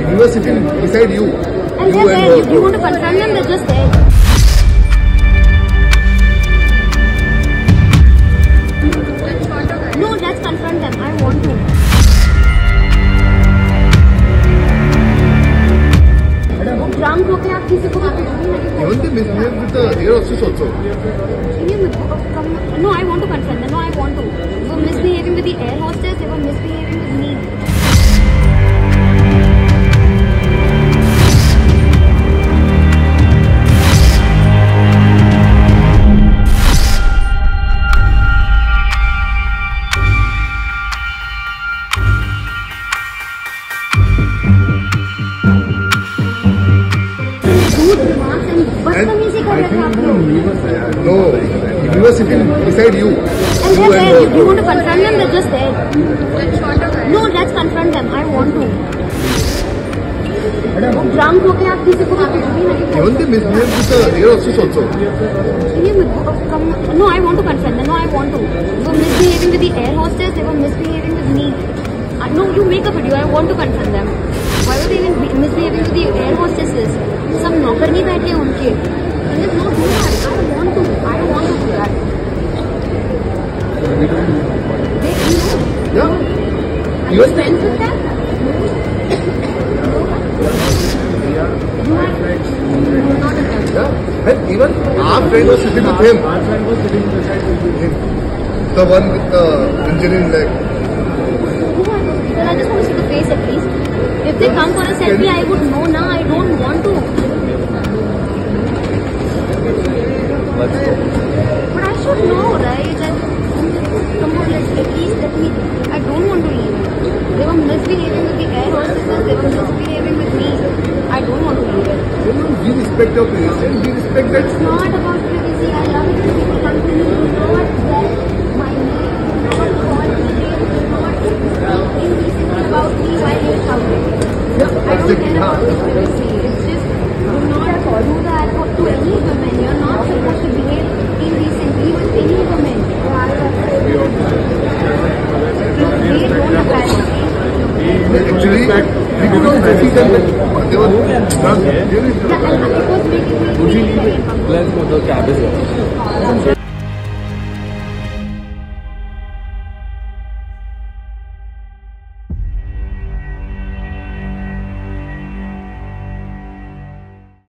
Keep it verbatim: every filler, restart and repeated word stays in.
We were sitting beside you. And you they're and there. her. You want to confront them? They're just there. No, let's confront them. I want to. Drunk होके आप किसी को कुछ भी नहीं Haven't they misbehaved with the air hostess also? No, I want to confront them. No, I want to. They were misbehaving with the air hostess. They were misbehaving with me. No, we were sitting beside you. And you they're and there. her. You want to confront them? They're just there. No, let's confront them. I want to. Drunk होके आप किसी को कुछ भी नहीं Haven't they misbehaved with the air hostess also? No, I want to confront them. No, I want to. They were misbehaving with the air hostess. They were misbehaving with me. Uh, no, you make a video. I want to confront them. Why were they even misbehaving with the air hostesses? सब नौकर नहीं बैठे हैं उनके. And there's no do that. I want to. I want to do that. They, you know. Yeah. Are you friends with them? You are not a friend. Yeah. And even our friend was sitting with him. Our friend was sitting beside him. The one with the injury in leg. Well, I just want to see the face at least. If they come for a selfie, I would know now. I don't want to. Let's go. But I should know, right? I, come on, let's at least let me. I don't want to leave. They were misbehaving with the air hostesses. They were misbehaving with me. I don't want to leave it. We respect your privacy and we respect that. It's not about privacy. I love it when people come to me. You know what? My name. You know what? Call me. You know what? Speak indecently about me while you're shouting. I don't care about your privacy. It's just do not follow that to any woman. You're not supposed to behave indecently with any woman. They don't apparently. Actually, we could not see them, but they were drunk. Yeah, and it was making me feel very uncomfortable. Let's go. The cab is there.